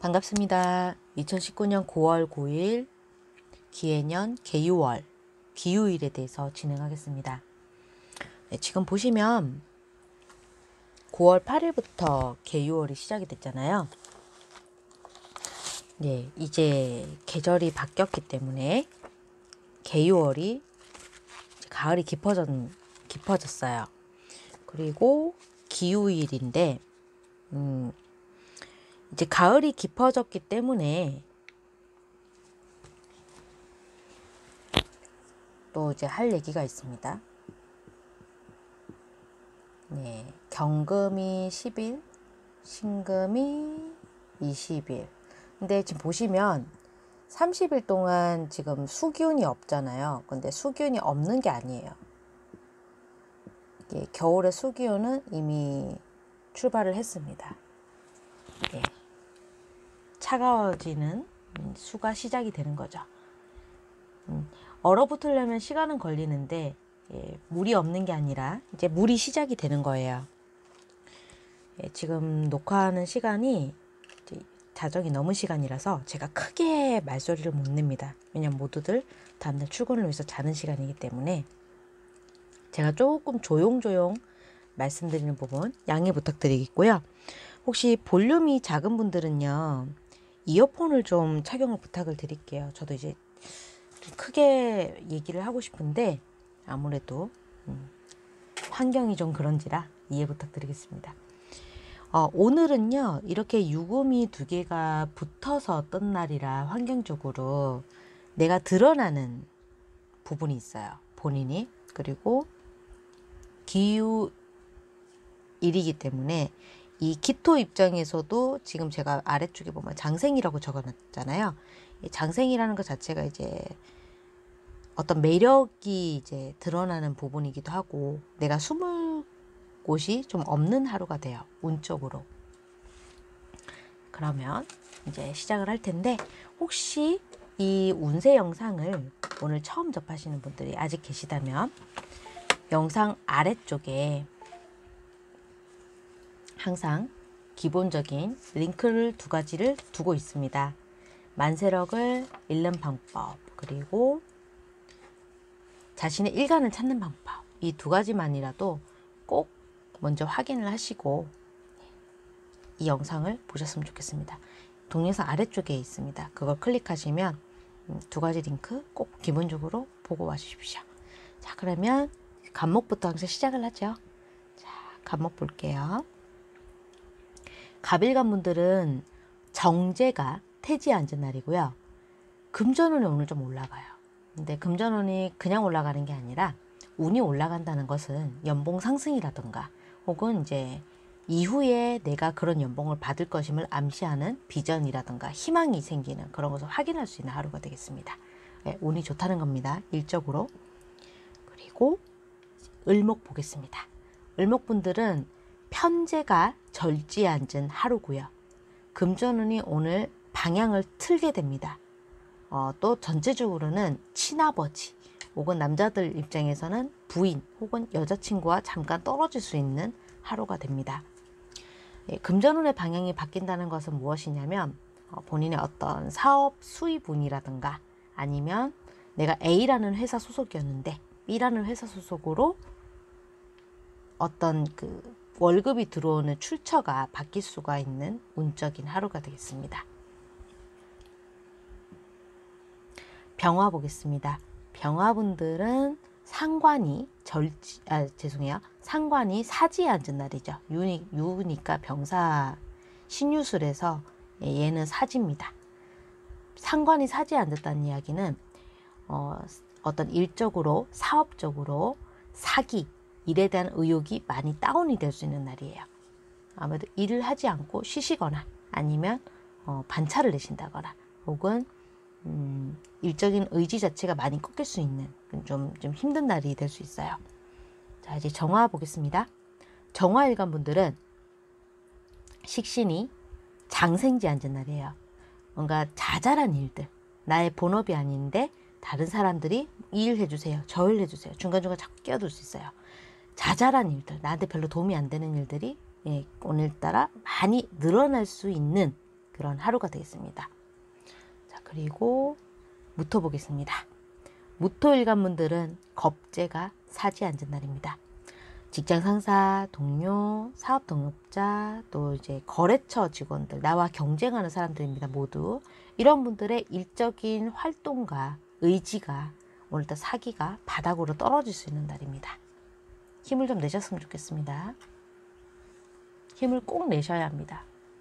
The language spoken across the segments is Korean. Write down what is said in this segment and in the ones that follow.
반갑습니다. 2019년 9월 9일 기해년 개유월 기후일에 대해서 진행하겠습니다. 네, 지금 보시면 9월 8일부터 개유월이 시작이 됐잖아요. 네, 이제 계절이 바뀌었기 때문에 개유월이 가을이 깊어졌어요. 그리고 기후일인데 이제 가을이 깊어졌기 때문에 또 이제 할 얘기가 있습니다. 네, 경금이 10일, 신금이 20일. 근데 지금 보시면 30일 동안 지금 수기운이 없잖아요. 근데 수기운이 없는 게 아니에요. 겨울의 수기운은 이미 출발을 했습니다. 네. 차가워지는 수가 시작이 되는 거죠. 얼어붙으려면 시간은 걸리는데 물이 없는 게 아니라 이제 물이 시작이 되는 거예요. 지금 녹화하는 시간이 이제 자정이 넘은 시간이라서 제가 크게 말소리를 못 냅니다. 왜냐면 모두들 다음날 출근을 위해서 자는 시간이기 때문에 제가 조금 조용조용 말씀드리는 부분 양해 부탁드리겠고요. 혹시 볼륨이 작은 분들은요, 이어폰을 좀 착용을 부탁을 드릴게요. 저도 이제 좀 크게 얘기를 하고 싶은데 아무래도 환경이 좀 그런지라 이해 부탁드리겠습니다. 오늘은요, 이렇게 유금이 두 개가 붙어서 뜬 날이라 환경적으로 내가 드러나는 부분이 있어요. 본인이. 그리고 기후일이기 때문에 이 기토 입장에서도 지금 제가 아래쪽에 보면 장생이라고 적어놨잖아요. 이 장생이라는 것 자체가 이제 어떤 매력이 이제 드러나는 부분이기도 하고 내가 숨을 곳이 좀 없는 하루가 돼요. 운적으로. 그러면 이제 시작을 할 텐데 혹시 이 운세 영상을 오늘 처음 접하시는 분들이 아직 계시다면 영상 아래쪽에 항상 기본적인 링크를 두 가지를 두고 있습니다. 만세력을 잃는 방법, 그리고 자신의 일간을 찾는 방법. 이 두 가지만이라도 꼭 먼저 확인을 하시고 이 영상을 보셨으면 좋겠습니다. 동영상 아래쪽에 있습니다. 그걸 클릭하시면 두 가지 링크 꼭 기본적으로 보고 와주십시오. 자, 그러면 간목부터 항상 시작을 하죠. 자, 간목 볼게요. 갑일간 분들은 정제가 태지에 앉은 날이고요. 금전운이 오늘 좀 올라가요. 근데 금전운이 그냥 올라가는 게 아니라 운이 올라간다는 것은 연봉 상승이라든가 혹은 이제 이후에 내가 그런 연봉을 받을 것임을 암시하는 비전이라든가 희망이 생기는 그런 것을 확인할 수 있는 하루가 되겠습니다. 네, 운이 좋다는 겁니다. 일적으로. 그리고 을목 보겠습니다. 을목분들은 편제가 절지에 앉은 하루고요. 금전운이 오늘 방향을 틀게 됩니다. 또 전체적으로는 친아버지 혹은 남자들 입장에서는 부인 혹은 여자친구와 잠깐 떨어질 수 있는 하루가 됩니다. 금전운의 방향이 바뀐다는 것은 무엇이냐면 본인의 어떤 사업 수입운이라든가 아니면 내가 A라는 회사 소속이었는데 B라는 회사 소속으로 어떤 그 월급이 들어오는 출처가 바뀔 수가 있는 운적인 하루가 되겠습니다. 병화 보겠습니다. 병화분들은 상관이 상관이 사지에 앉은 날이죠. 유니까 병사 신유술에서 얘는 사지입니다. 상관이 사지에 앉았다는 이야기는 어떤 일적으로 사업적으로 사기 일에 대한 의욕이 많이 다운이 될 수 있는 날이에요. 아무래도 일을 하지 않고 쉬시거나 아니면 반차를 내신다거나 혹은 일적인 의지 자체가 많이 꺾일 수 있는 좀 힘든 날이 될 수 있어요. 자, 이제 정화 보겠습니다. 정화일간 분들은 식신이 장생지에 앉은 날이에요. 뭔가 자잘한 일들, 나의 본업이 아닌데 다른 사람들이 이 일 해주세요, 저 일 해주세요, 중간중간 자꾸 끼어들 수 있어요. 자잘한 일들, 나한테 별로 도움이 안 되는 일들이 오늘따라 많이 늘어날 수 있는 그런 하루가 되겠습니다. 자, 그리고 무토 보겠습니다. 무토 일간분들은 겁재가 사지 앉은 날입니다. 직장 상사, 동료, 사업 동업자, 또 이제 거래처 직원들, 나와 경쟁하는 사람들입니다. 모두 이런 분들의 일적인 활동과 의지가 오늘부터 사기가 바닥으로 떨어질 수 있는 날입니다. 힘을 좀 내셨으면 좋겠습니다. 힘을 꼭 내셔야 합니다.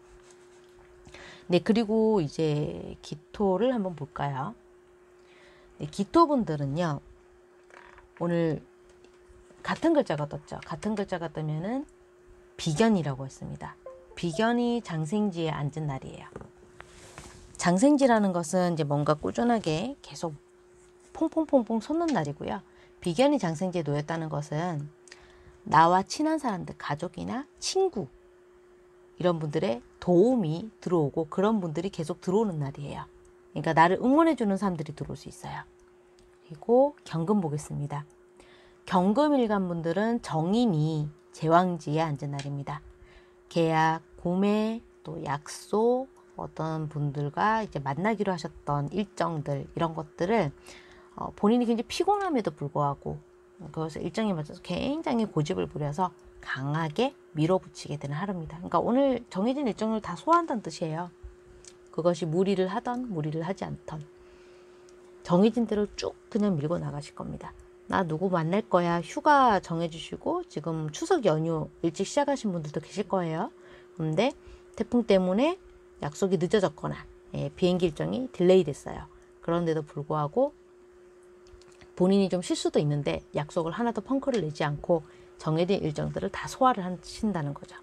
네, 그리고 이제 기토를 한번 볼까요? 네, 기토분들은요, 오늘 같은 글자가 떴죠. 같은 글자가 뜨면은 비견이라고 했습니다. 비견이 장생지에 앉은 날이에요. 장생지라는 것은 이제 뭔가 꾸준하게 계속 퐁퐁퐁퐁 솟는 날이고요. 비견이 장생지에 놓였다는 것은 나와 친한 사람들, 가족이나 친구 이런 분들의 도움이 들어오고 그런 분들이 계속 들어오는 날이에요. 그러니까 나를 응원해주는 사람들이 들어올 수 있어요. 그리고 경금 보겠습니다. 경금일간 분들은 정인이 제왕지에 앉은 날입니다. 계약, 구매, 또 약속, 어떤 분들과 이제 만나기로 하셨던 일정들 이런 것들을 본인이 굉장히 피곤함에도 불구하고 그것을 일정에 맞춰서 굉장히 고집을 부려서 강하게 밀어붙이게 되는 하루입니다. 그러니까 오늘 정해진 일정을 다 소화한다는 뜻이에요. 그것이 무리를 하던 무리를 하지 않던 정해진 대로 쭉 그냥 밀고 나가실 겁니다. 나 누구 만날 거야. 휴가 정해주시고 지금 추석 연휴 일찍 시작하신 분들도 계실 거예요. 그런데 태풍 때문에 약속이 늦어졌거나 비행기 일정이 딜레이 됐어요. 그런데도 불구하고 본인이 좀 실수도 있는데 약속을 하나도 펑크를 내지 않고 정해진 일정들을 다 소화를 하신다는 거죠.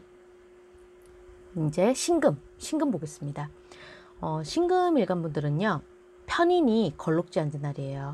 이제 신금 보겠습니다. 신금 일간분들은요. 편인이 걸록지 앉은 날이에요.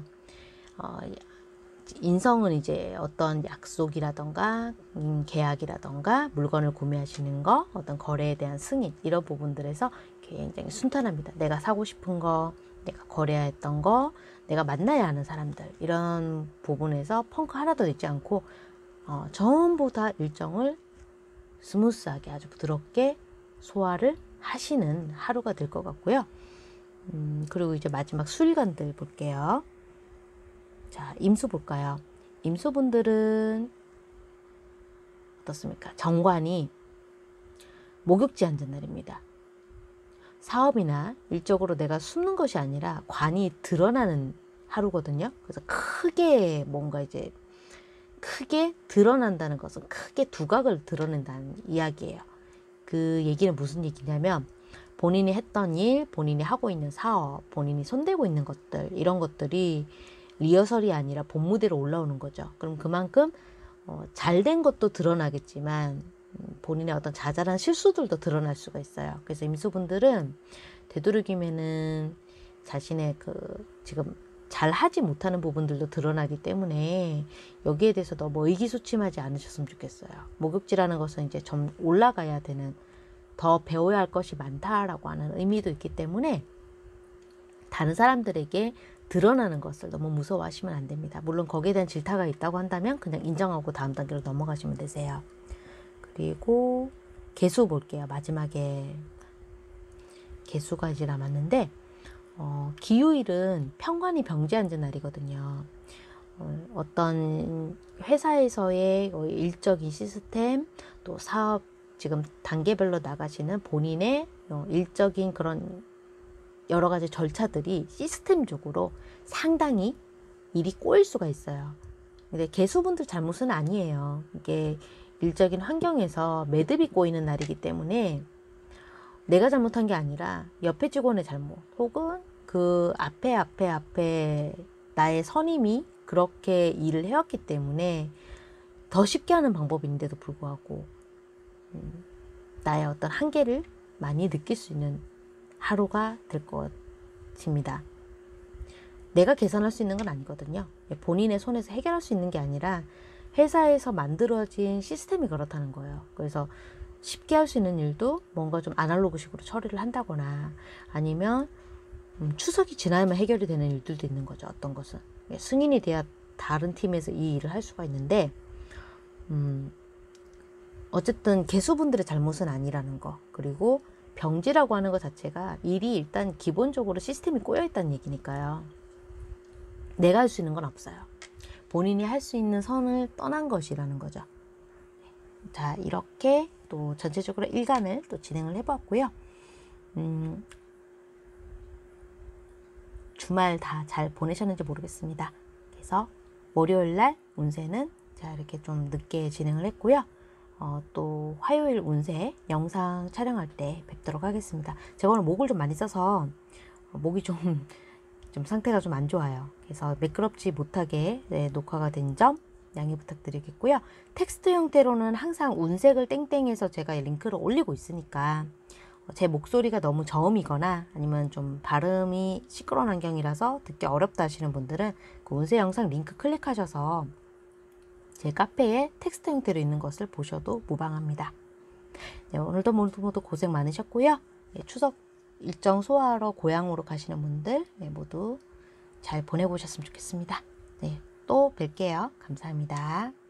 인성은 이제 어떤 약속이라던가 계약이라던가 물건을 구매하시는 거, 어떤 거래에 대한 승인 이런 부분들에서 굉장히 순탄합니다. 내가 사고 싶은 거, 내가 거래했던 거, 내가 만나야 하는 사람들 이런 부분에서 펑크 하나도 내지 않고 전부 다 일정을 스무스하게 아주 부드럽게 소화를 하시는 하루가 될 것 같고요. 그리고 이제 마지막 수일간들 볼게요. 자, 임수 볼까요? 임수분들은 어떻습니까? 정관이 목욕지 앉은 날입니다. 사업이나 일적으로 내가 숨는 것이 아니라 관이 드러나는 하루거든요. 그래서 크게 뭔가 이제 크게 드러난다는 것은 크게 두각을 드러낸다는 이야기예요. 그 얘기는 무슨 얘기냐면 본인이 했던 일, 본인이 하고 있는 사업, 본인이 손대고 있는 것들 이런 것들이 리허설이 아니라 본무대로 올라오는 거죠. 그럼 그만큼 잘된 것도 드러나겠지만 본인의 어떤 자잘한 실수들도 드러날 수가 있어요. 그래서 임수분들은 되도록이면은 자신의 지금 잘 하지 못하는 부분들도 드러나기 때문에 여기에 대해서 너무 의기소침하지 않으셨으면 좋겠어요. 목욕지라는 것은 이제 좀 올라가야 되는 더 배워야 할 것이 많다라고 하는 의미도 있기 때문에 다른 사람들에게 드러나는 것을 너무 무서워하시면 안 됩니다. 물론 거기에 대한 질타가 있다고 한다면 그냥 인정하고 다음 단계로 넘어가시면 되세요. 그리고 개수 볼게요. 마지막에 개수가 이제 남았는데 기후일은 편관이 병지 앉은 날이거든요. 어떤 회사에서의 일적인 시스템 또 사업 지금 단계별로 나가시는 본인의 일적인 그런 여러 가지 절차들이 시스템적으로 상당히 일이 꼬일 수가 있어요. 근데 개수분들 잘못은 아니에요. 이게 일적인 환경에서 매듭이 꼬이는 날이기 때문에 내가 잘못한 게 아니라 옆에 직원의 잘못 혹은 그 앞에 나의 선임이 그렇게 일을 해왔기 때문에 더 쉽게 하는 방법인데도 불구하고 나의 어떤 한계를 많이 느낄 수 있는 하루가 될 것입니다. 내가 개선할 수 있는 건 아니거든요. 본인의 손에서 해결할 수 있는 게 아니라 회사에서 만들어진 시스템이 그렇다는 거예요. 그래서 쉽게 할 수 있는 일도 뭔가 좀 아날로그식으로 처리를 한다거나 아니면 추석이 지나야만 해결이 되는 일들도 있는 거죠. 어떤 것은 승인이 돼야 다른 팀에서 이 일을 할 수가 있는데 어쨌든 개수분들의 잘못은 아니라는 거, 그리고 병지라고 하는 것 자체가 일이 일단 기본적으로 시스템이 꼬여 있다는 얘기니까요. 내가 할 수 있는 건 없어요. 본인이 할 수 있는 선을 떠난 것이라는 거죠. 자, 이렇게 또 전체적으로 일간을 또 진행을 해봤고요. 주말 다 잘 보내셨는지 모르겠습니다. 그래서 월요일날 운세는 제가 이렇게 좀 늦게 진행을 했고요. 또 화요일 운세 영상 촬영할 때 뵙도록 하겠습니다. 제가 오늘 목을 좀 많이 써서 목이 좀 상태가 좀 안 좋아요. 그래서 매끄럽지 못하게 녹화가 된 점 양해 부탁드리겠고요. 텍스트 형태로는 항상 운색을 땡땡해서 제가 링크를 올리고 있으니까 제 목소리가 너무 저음이거나 아니면 좀 발음이 시끄러운 환경이라서 듣기 어렵다 하시는 분들은 그 운세 영상 링크 클릭하셔서 제 카페에 텍스트 형태로 있는 것을 보셔도 무방합니다. 네, 오늘도 모두 고생 많으셨고요. 네, 추석 일정 소화하러 고향으로 가시는 분들 모두 잘 보내보셨으면 좋겠습니다. 네, 또 뵐게요. 감사합니다.